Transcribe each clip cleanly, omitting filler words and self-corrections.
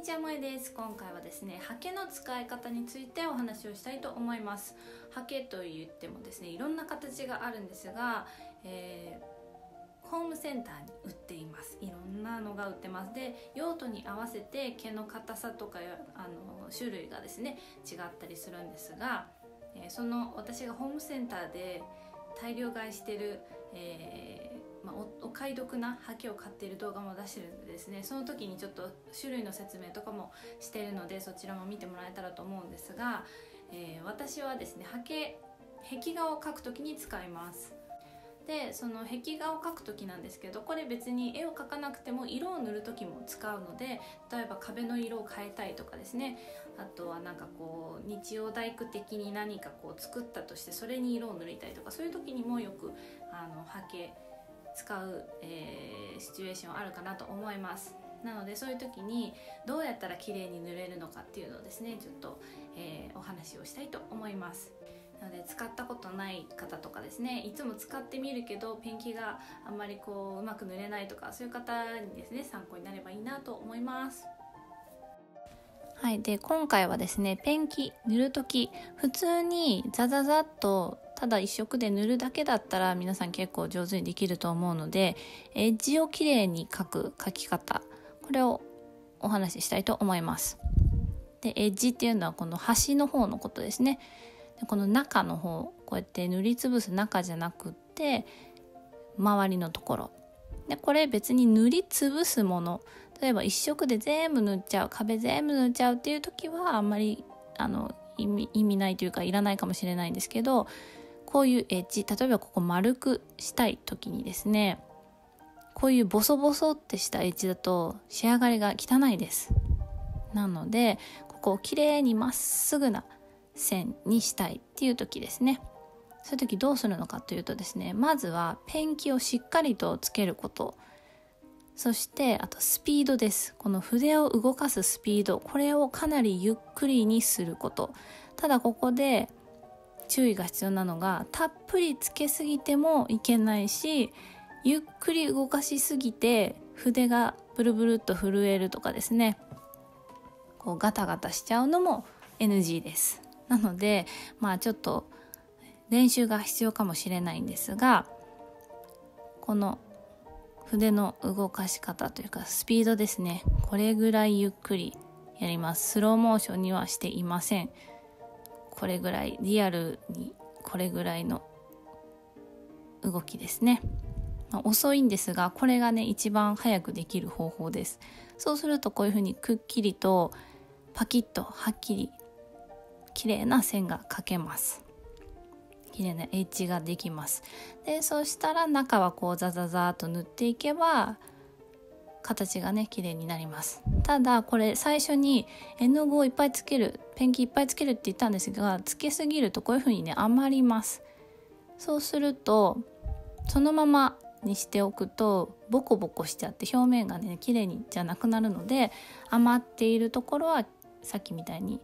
ちは、もえです。今回はですね、ハケの使い方についてお話をしたいと思います。ハケと言ってもですね、いろんな形があるんですが、ホームセンターに売っています。いろんなのが売ってます。で、用途に合わせて毛の硬さとか種類がですね違ったりするんですが、その私がホームセンターで大量買いしてる、お買い得なハケを買っている動画も出してるのでですね、その時にちょっと種類の説明とかもしているので、そちらも見てもらえたらと思うんですが、私はですね壁画を描く時に使います。でその壁画を描く時なんですけど、これ別に絵を描かなくても色を塗る時も使うので、例えば壁の色を変えたいとかですね、あとはなんかこう日曜大工的に何かこう作ったとしてそれに色を塗りたいとか、そういう時にもよくハケ使う、シチュエーションあるかなと思います。なのでそういう時にどうやったら綺麗に塗れるのかっていうのをですね、ちょっと、お話をしたいと思います。なので使ったことない方とかですね、いつも使ってみるけどペンキがあんまりこううまく塗れないとか、そういう方にですね参考になればいいなと思います。はい、で今回はですね、ペンキ塗るとき普通にザザザッとただ一色で塗るだけだったら皆さん結構上手にできると思うので、エッジをきれいに描き方、これをお話ししたいと思います。でエッジっていうのはこの端の方のことですね。でこの中の方、こうやって塗りつぶす中じゃなくって周りのところで、これ別に塗りつぶすもの、例えば一色で全部塗っちゃう、壁全部塗っちゃうっていう時はあんまり意味ないというかいらないかもしれないんですけど、こういうエッジ、例えばここ丸くしたい時にですね、こういうボソボソってしたエッジだと仕上がりが汚いです。なのでここをきれいにまっすぐな線にしたいっていう時ですね。そういう時どうするのかというとですね、まずはペンキをしっかりとつけること、そしてあとスピードです。この筆を動かすスピード、これをかなりゆっくりにすること。ただここで注意が必要なのが、たっぷりつけすぎてもいけないし、ゆっくり動かしすぎて筆がブルブルっと震えるとかですね、こうガタガタしちゃうのも NG です。なのでちょっと練習が必要かもしれないんですが、この筆の動かし方というかスピードですね、これぐらいゆっくりやります。スローモーションにはしていません。これぐらいリアルに、これぐらいの動きですね。遅いんですが、これがね一番早くできる方法です。そうするとこういうふうにくっきりとパキッとはっきり綺麗な線が描けます。綺麗なエッジができます。でそうしたら中はこうザザザーっと塗っていけば形がね綺麗になります。ただこれ最初に絵の具をいっぱいつける、ペンキいっぱいつけるって言ったんですが、つけすぎるとこういう風にね余ります。そうするとそのままにしておくとボコボコしちゃって表面がね綺麗にじゃなくなるので、余っているところはさっきみたいに、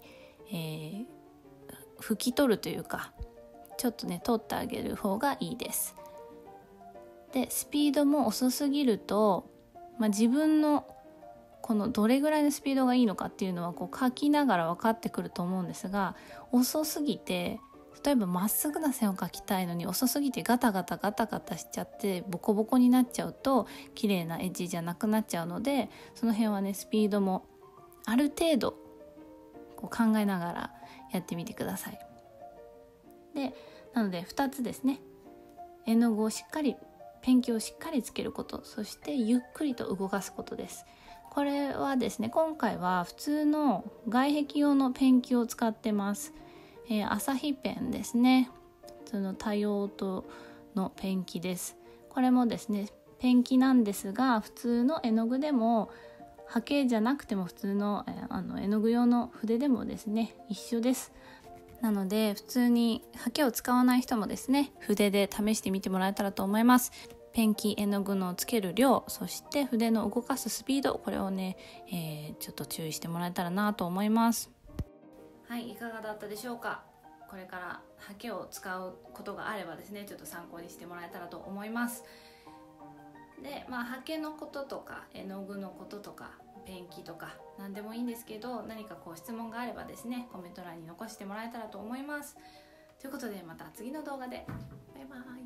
拭き取るというかちょっとね取ってあげる方がいいです。でスピードも遅すぎると、自分のこのどれぐらいのスピードがいいのかっていうのはこう書きながら分かってくると思うんですが、遅すぎて例えばまっすぐな線を描きたいのに遅すぎてガタガタしちゃってボコボコになっちゃうと綺麗なエッジじゃなくなっちゃうので、その辺はねスピードもある程度こう考えながらやってみてください。でなので2つですね、絵の具をしっかり、ペンキをしっかりつけること、そしてゆっくりと動かすことです。これはですね、今回は普通の外壁用のペンキを使ってます。アサヒペンですね。普通の多用途のペンキです。これもですねペンキなんですが、普通の絵の具でもハケじゃなくても普通の絵の具用の筆でもですね一緒です。なので普通にハケを使わない人もですね筆で試してみてもらえたらと思います。ペンキ、絵の具のつける量、そして筆の動かすスピード、これをね、ちょっと注意してもらえたらなと思います。はい、いかがだったでしょうか。これからハケを使うことがあればですね、ちょっと参考にしてもらえたらと思います。で、ハケのこととか絵の具のこととかペンキとか何でもいいんですけど、何か質問があればですねコメント欄に残してもらえたらと思います。ということでまた次の動画でバイバイ。